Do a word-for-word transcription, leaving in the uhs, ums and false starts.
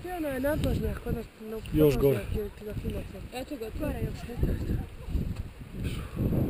Gdje ono je nadvožnjak, odnosno Još gore. podvožnjak ili ti ga imate? Eto ga, Gore još ne.